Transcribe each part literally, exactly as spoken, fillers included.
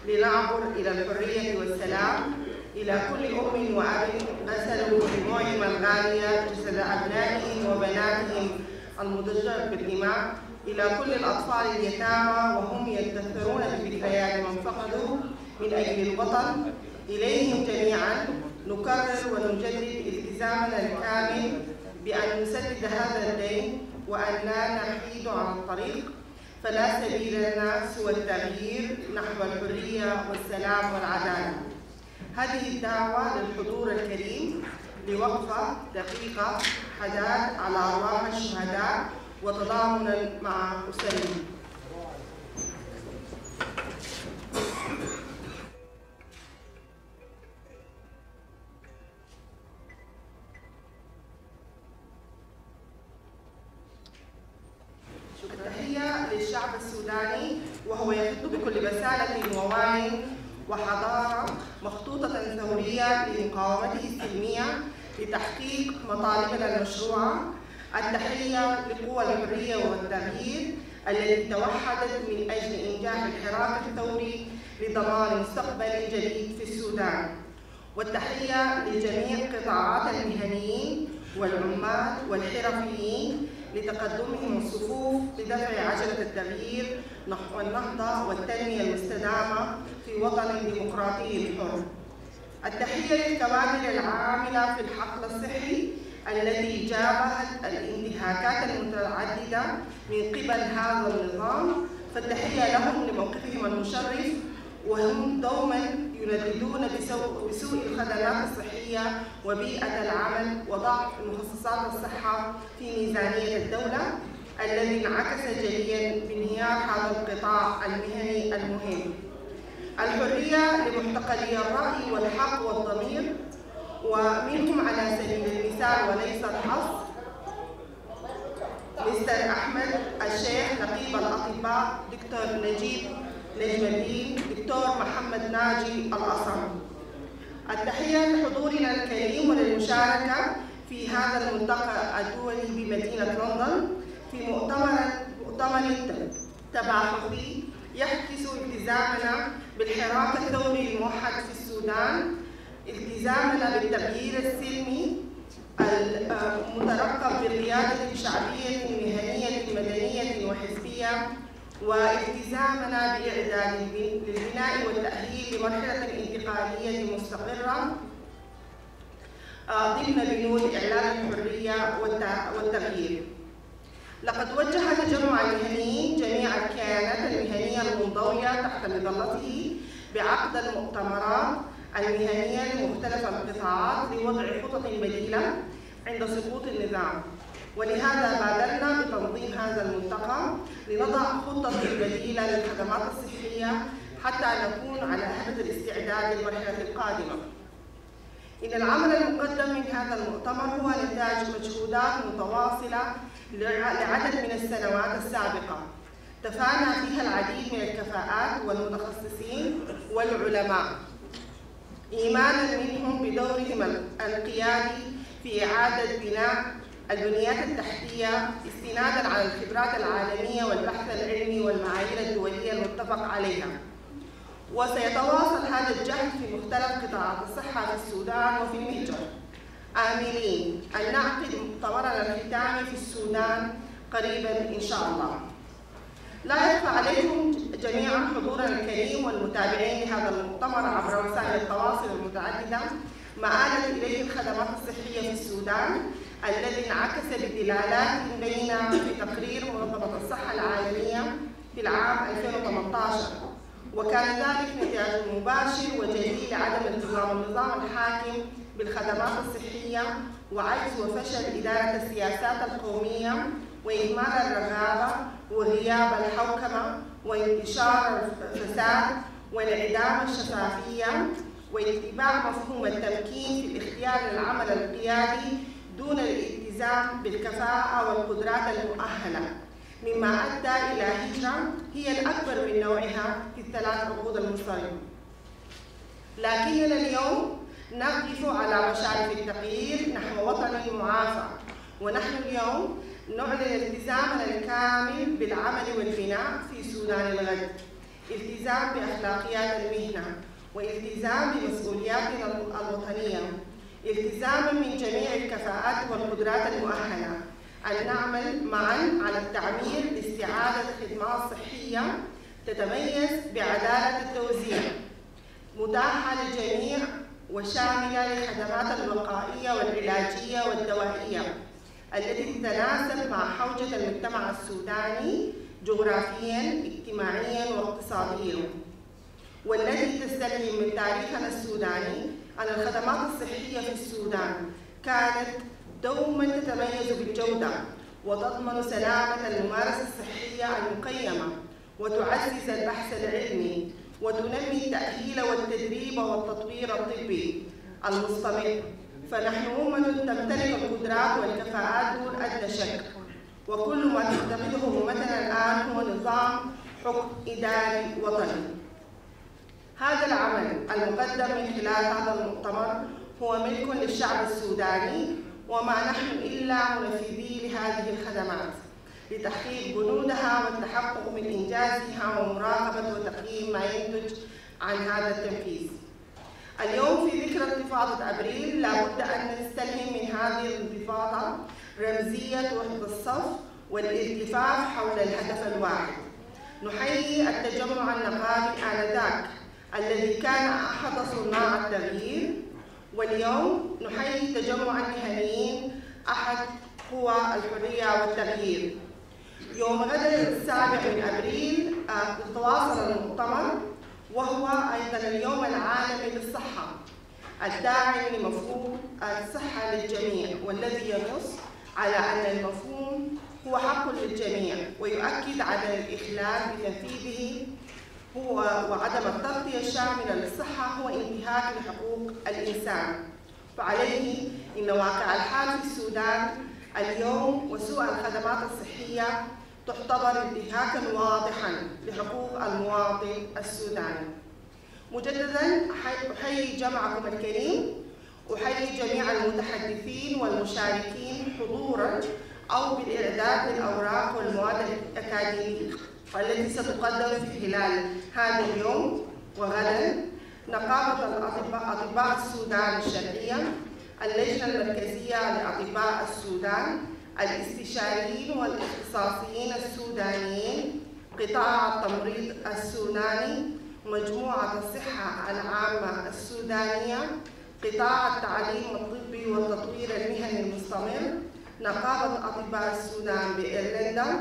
لنعبر إلى الحرية والسلام. إلى كل أم وأب غسلوا بدموعهم الغالية جسد أبنائهم وبناتهم المضجر بالدماء. إلى كل الأطفال اليتامى وهم يتأثرون بذكريات من فقدوا من أجل الوطن، إليهم جميعا نكرر ونجدد التزامنا الكامل بأن نسدد هذا الدين وأن لا نحيد عن الطريق، فلا سبيل لنا سوى التغيير نحو الحرية والسلام والعدالة. هذه الدعوة للحضور الكريم لوقفة دقيقة حداد على أرواح الشهداء وتضامنا مع أسرهم. التحية للشعب السوداني وهو يخط بكل بسالة ووعي وحضارة مخطوطة ثورية لمقاومته السلمية لتحقيق مطالبنا المشروعة. التحية لقوى الحرية والتغيير التي توحدت من أجل إنجاح الحراك الثوري لضمان مستقبل جديد في السودان. والتحية لجميع قطاعات المهنيين والعمال والحرفيين لتقدمهم الصفوف لدفع عجلة التغيير نحو النهضة والتنمية المستدامة في وطن ديمقراطي حر. التحية للكوادر العاملة في الحقل الصحي التي جابهت الانتهاكات المتعددة من قبل هذا النظام، فالتحية لهم لموقفهم المشرف وهم دوما ينددون بسوء الخدمات الصحية وبيئة العمل وضعف مخصصات الصحة في ميزانية الدولة، الذي انعكس جليا بانهيار هذا القطاع المهني المهم. الحرية لمعتقلي الرأي والحق والضمير، ومنهم على سبيل المثال وليس الحصر مستر أحمد الشيخ نقيب الأطباء دكتور نجيب نجم الدين، دكتور محمد ناجي الأصم. التحية لحضورنا الكريم وللمشاركة في هذا الملتقى الدولي بمدينة لندن في مؤتمر مؤتمر تباحثي يعكس التزامنا بالحراك الثوري الموحد في السودان، التزامنا بالتغيير السلمي المترقب بالقيادة شعبية مهنية مدنية وحزبية، والتزامنا بإعداد للبناء والتأهيل لمرحلة انتقالية مستقرة ضمن بنود إعلان الحرية والتغيير. لقد وجه تجمع المهنيين جميع الكيانات المهنية المنضوية تحت مظلته بعقد المؤتمرات المهنية لمختلف القطاعات لوضع خطط بديلة عند سقوط النظام، ولهذا بادرنا بتنظيم هذا الملتقى لنضع خطة بديلة للخدمات الصحية حتى نكون على هذا الاستعداد للمرحلة القادمة. إن العمل المقدم من هذا المؤتمر هو نتاج مجهودات متواصلة لعدد من السنوات السابقة تفانى فيها العديد من الكفاءات والمتخصصين والعلماء، إيمانا منهم بدورهم القيادي في إعادة بناء البنيات التحتية استنادا على الخبرات العالمية والبحث العلمي والمعايير الدولية المتفق عليها. وسيتواصل هذا الجهد في مختلف قطاعات الصحة في السودان وفي المهجر، آملين أن نعقد مؤتمرنا الختامي في السودان قريبا إن شاء الله. لا يخفى عليكم جميعا حضورنا الكريم والمتابعين لهذا المؤتمر عبر وسائل التواصل المتعددة ما آلت إليه الخدمات الصحية في السودان، الذي انعكس بدلالات بينة في تقرير منظمة الصحة العالمية في العام ألفين وثمانية عشر، وكان ذلك نتاج مباشر وجلي لعدم التزام النظام الحاكم بالخدمات الصحية وعجز وفشل إدارة السياسات القومية وإهمال الرقابة وغياب الحوكمة وانتشار الفساد وانعدام الشفافية واتباع مفهوم التمكين في الاختيار للعمل القيادي دون الالتزام بالكفاءة والقدرات المؤهلة، مما أدى إلى هجرة هي الأكبر من نوعها في الثلاث عقود المنصرمة. لكننا اليوم نقف على مشارف التغيير نحو وطن معافى، ونحن اليوم نعلن التزامنا الكامل بالعمل والبناء في سودان الغد، التزام بأخلاقيات المهنة، والتزام بمسؤولياتنا الوطنية، التزاما من جميع الكفاءات والقدرات المؤهلة، أن نعمل معا على التعمير لاستعادة خدمات صحية تتميز بعدالة التوزيع، متاحة للجميع وشاملة للخدمات الوقائية والعلاجية والدوائية التي تتناسب مع حوجة المجتمع السوداني جغرافياً، اجتماعياً واقتصادياً، والتي تستلهم من تاريخنا السوداني أن الخدمات الصحية في السودان كانت دوماً تتميز بالجودة وتضمن سلامة الممارسة الصحية المقيمة، وتعزز البحث العلمي، وتنمي التأهيل والتدريب والتطوير الطبي المستمر. فنحن أمة تمتلك القدرات والكفاءات دون أدنى شك، وكل ما تفتقده أمتنا الآن هو نظام حكم إداري وطني. هذا العمل المقدم من خلال هذا المؤتمر هو ملك للشعب السوداني، وما نحن إلا منفذي لهذه الخدمات لتحقيق بنودها والتحقق من إنجازها ومراقبة وتقييم ما ينتج عن هذا التنفيذ. اليوم في ذكرى انتفاضة أبريل لابد أن نستلهم من هذه الانتفاضة رمزية وحدة الصف والالتفاف حول الهدف الواحد. نحيي التجمع النقابي آنذاك الذي كان أحد صناع التغيير، واليوم نحيي تجمع المهنيين أحد قوى الحرية والتغيير. يوم غدا السابع من أبريل يتواصل المؤتمر، وهو أيضا اليوم العالمي للصحة الداعم لمفهوم الصحة للجميع، والذي ينص على أن المفهوم هو حق للجميع، ويؤكد على الإخلال بتنفيذه هو وعدم التغطية الشاملة للصحة هو انتهاك لحقوق الإنسان. فعليه إن واقع الحال في السودان اليوم وسوء الخدمات الصحية تعتبر انتهاكا واضحا لحقوق المواطن السوداني. مجددا أحيي جمعكم الكريم، أحيي جميع المتحدثين والمشاركين حضورا أو بالإعداد للأوراق والمواد الأكاديمية التي ستقدم في خلال هذا اليوم وغدا. نقابة الأطباء أطباء السودان الشرعية، اللجنة المركزية لأطباء السودان، الاستشاريين والاختصاصيين السودانيين، قطاع التمريض السوداني، مجموعة الصحة العامة السودانية، قطاع التعليم الطبي والتطوير المهني المستمر، نقابة أطباء السودان بإيرلندا،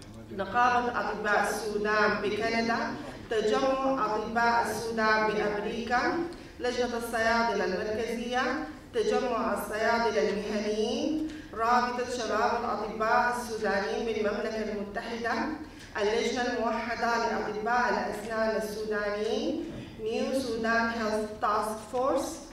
نقابة أطباء السودان بكندا، تجمع أطباء السودان بأمريكا، لجنة الصيادلة المركزية، تجمع الصيادلة المهنيين، رابطة شباب الأطباء السودانيين بالمملكة المتحدة، اللجنة الموحدة لأطباء الأسنان السودانيين، نيو سودان هيلث تاسك فورس.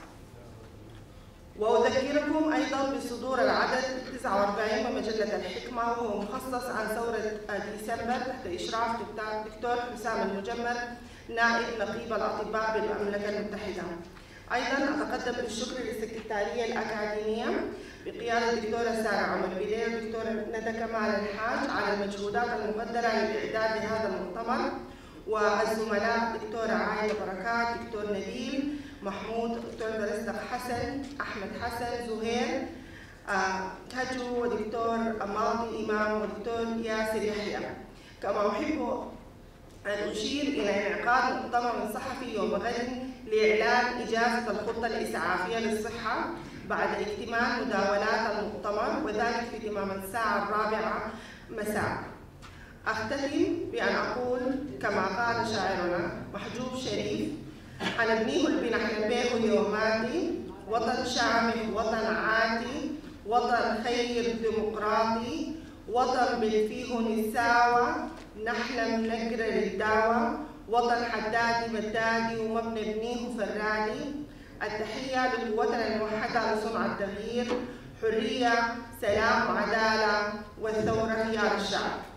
وأذكركم أيضا بصدور العدد تسعة وأربعين من مجلة الحكمة، وهو مخصص عن ثورة ديسمبر تحت إشراف الدكتور حسام المجمر نائب نقيب الأطباء بالمملكة المتحدة. أيضا أتقدم بالشكر للسكرتارية الأكاديمية بقيادة الدكتورة سارة عمر بليل والدكتورة ندى كمال الحاج على المجهودات المقدرة للإعداد لهذا المؤتمر، والزملاء دكتورة عايدة بركات، دكتور نبيل محمود، دكتور برزدق حسن، أحمد حسن، زهير هجو، ودكتور ماضي إمام، ودكتور ياسر يحيى. كما أحب أن أشير إلى انعقاد مؤتمر صحفي يوم غد لإعلان إجازة الخطة الإسعافية للصحة بعد اكتمال مداولات المؤتمر، وذلك في تمام الساعة الرابعة مساء. أختتم بأن أقول كما قال شاعرنا محجوب شريف: حنبنيه البنا حنبيه يوماتي، وطن شامخ وطن عاتي، وطن خير ديمقراطي، وطن بالفيه نساوى نحلم نقرا للدعوة، وطن حدادي بدادي وما بنبنيه فرادي. التحية لقوتنا الموحدة لصنع التغيير، حرية، سلام وعدالة، والثورة خيار الشعب.